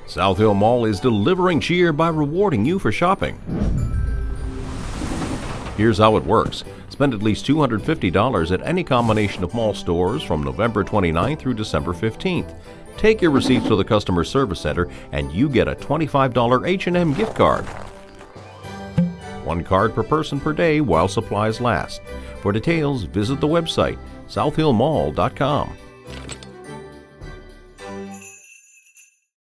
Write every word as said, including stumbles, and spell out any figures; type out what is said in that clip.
South Hill Mall is delivering cheer by rewarding you for shopping. Here's how it works. Spend at least two hundred fifty dollars at any combination of mall stores from November twenty-ninth through December fifteenth. Take your receipts to the customer service center and you get a twenty-five dollar H and M gift card. One card per person per day while supplies last. For details, visit the website south hill mall dot com.